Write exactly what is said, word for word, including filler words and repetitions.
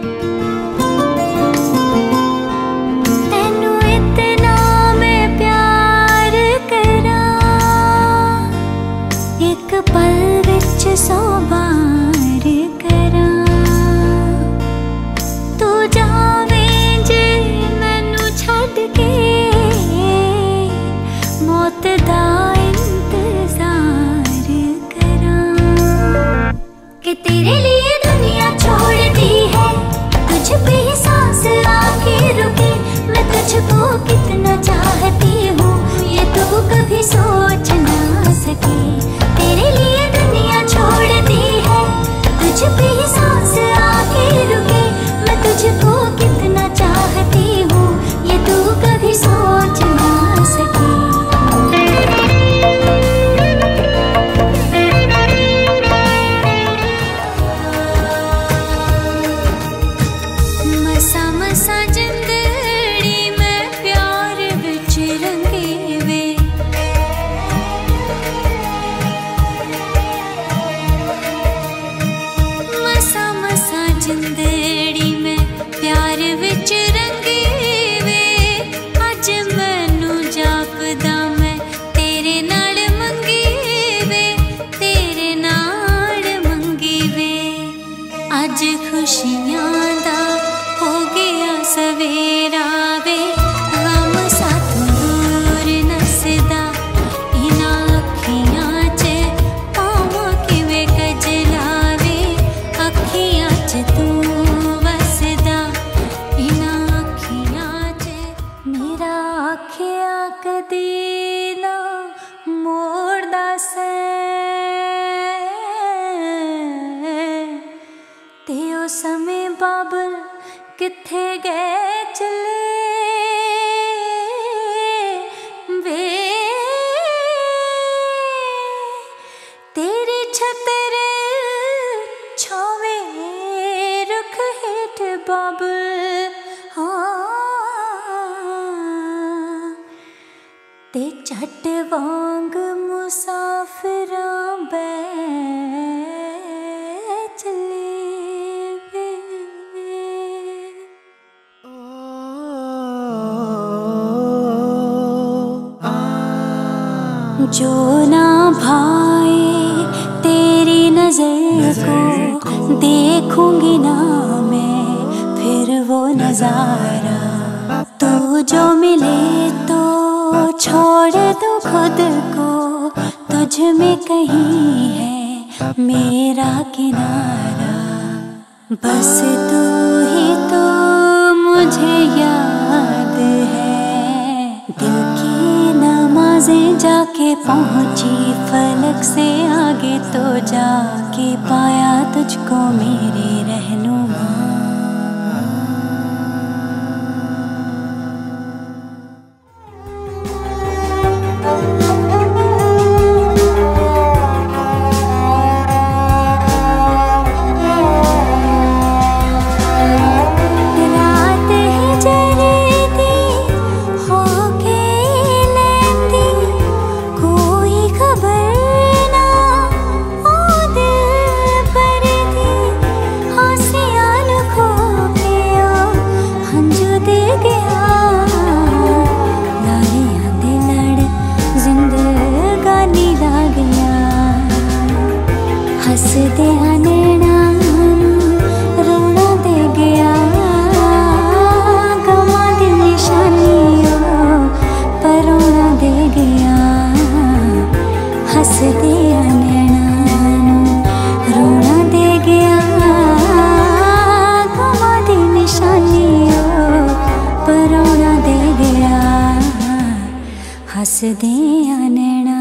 जो ना भाए तेरी नजर को देखूंगी ना मैं फिर वो नजारा। तू जो मिले तो छोड़ दो खुद को, तुझ में कहीं है मेरा किनारा। बस तू ही तो मुझे याद है, दिल की नमाज़ें जाके पहुंची फलक से आगे, तो जाके पाया तुझको मेरे रहनुमा। हंसदे नैना रोना दे गया, गवां दी निशानियों पर रोना दे गया। हंसदे नैना रोना दे गया, गवां दी निशानियों पर रोना दे गया। हंसदे नैना